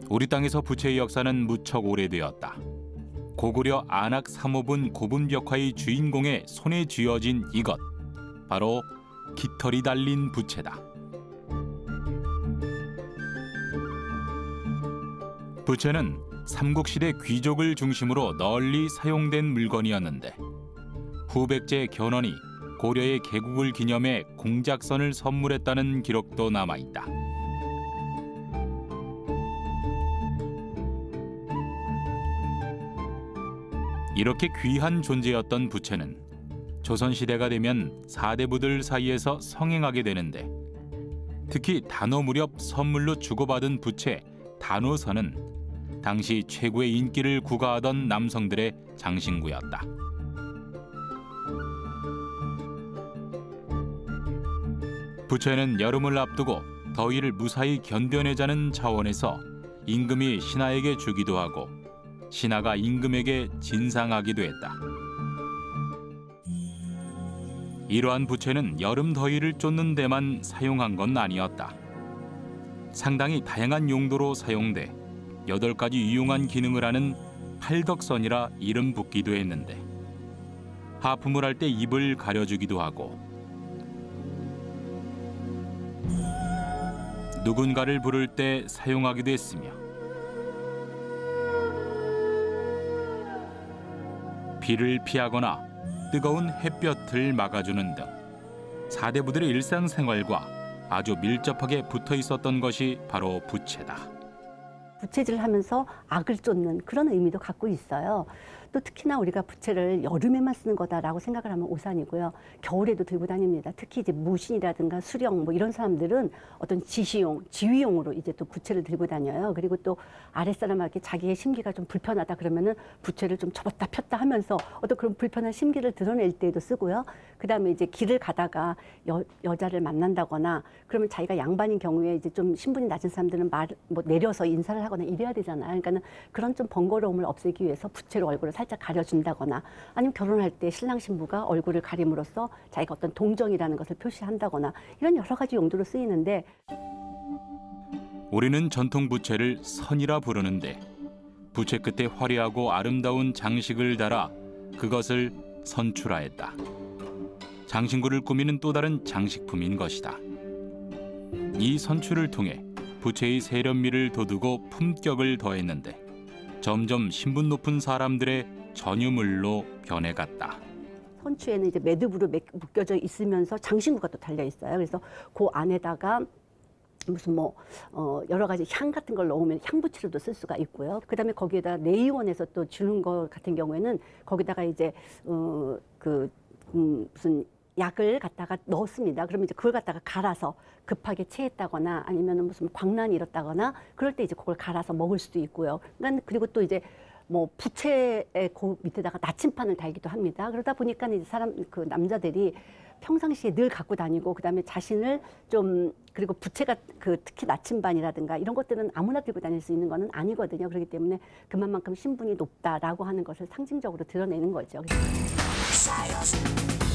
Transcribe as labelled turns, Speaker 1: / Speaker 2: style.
Speaker 1: 우리 땅에서 부채의 역사는 무척 오래되었다. 고구려 안악 삼호분 고분벽화의 주인공의 손에 쥐어진 이것, 바로 깃털이 달린 부채다. 부채는 삼국시대 귀족을 중심으로 널리 사용된 물건이었는데 후백제 견훤이 고려의 개국을 기념해 공작선을 선물했다는 기록도 남아있다. 이렇게 귀한 존재였던 부채는 조선시대가 되면 사대부들 사이에서 성행하게 되는데, 특히 단오 무렵 선물로 주고받은 부채 단오선은 당시 최고의 인기를 구가하던 남성들의 장신구였다. 부채는 여름을 앞두고 더위를 무사히 견뎌내자는 차원에서 임금이 신하에게 주기도 하고 신하가 임금에게 진상하기도 했다. 이러한 부채는 여름 더위를 쫓는 데만 사용한 건 아니었다. 상당히 다양한 용도로 사용돼 8가지 유용한 기능을 하는 팔덕선이라 이름 붙기도 했는데, 하품을 할 때 입을 가려주기도 하고 누군가를 부를 때 사용하기도 했으며, 비를 피하거나 뜨거운 햇볕을 막아주는 등 사대부들의 일상생활과 아주 밀접하게 붙어 있었던 것이 바로 부채다.
Speaker 2: 부채질을 하면서 악을 쫓는 그런 의미도 갖고 있어요. 또 특히나 우리가 부채를 여름에만 쓰는 거다라고 생각을 하면 오산이고요. 겨울에도 들고 다닙니다. 특히 이제 무신이라든가 수령 뭐 이런 사람들은 어떤 지시용, 지휘용으로 이제 또 부채를 들고 다녀요. 그리고 또 아랫사람에게 자기의 심기가 좀 불편하다 그러면은 부채를 좀 접었다 폈다 하면서 어떤 그런 불편한 심기를 드러낼 때에도 쓰고요. 그다음에 이제 길을 가다가 여자를 만난다거나 그러면 자기가 양반인 경우에 이제 좀 신분이 낮은 사람들은 뭐 내려서 인사를 하거나 이래야 되잖아요. 그러니까는 그런 좀 번거로움을 없애기 위해서 부채로 얼굴을 살짝 가려준다거나, 아니면 결혼할 때 신랑 신부가 얼굴을 가림으로써 자기가 어떤 동정이라는 것을 표시한다거나, 이런 여러 가지 용도로 쓰이는데,
Speaker 1: 우리는 전통 부채를 선이라 부르는데 부채 끝에 화려하고 아름다운 장식을 달아 그것을 선추라했다. 장신구를 꾸미는 또 다른 장식품인 것이다. 이 선추를 통해 부채의 세련미를 돋우고 품격을 더했는데 점점 신분 높은 사람들의 전유물로 변해갔다.
Speaker 2: 선추에는 이제 매듭으로 묶여져 있으면서 장신구가 또 달려 있어요. 그래서 그 안에다가 무슨 여러 가지 향 같은 걸 넣으면 향부치로도 쓸 수가 있고요. 그다음에 거기에다 내의원에서 또 주는 것 같은 경우에는 거기다가 이제 무슨 약을 갖다가 넣었습니다. 그러면 이제 그걸 갖다가 갈아서 급하게 체했다거나 아니면 무슨 광란이 일었다거나 그럴 때 이제 그걸 갈아서 먹을 수도 있고요. 그리고 또 이제 뭐 부채의 그 밑에다가 나침판을 달기도 합니다. 그러다 보니까 이제 남자들이 평상시에 늘 갖고 다니고, 그다음에 자신을 좀, 그리고 부채가 특히 나침반이라든가 이런 것들은 아무나 들고 다닐 수 있는 거는 아니거든요. 그렇기 때문에 그만큼 신분이 높다라고 하는 것을 상징적으로 드러내는 거죠.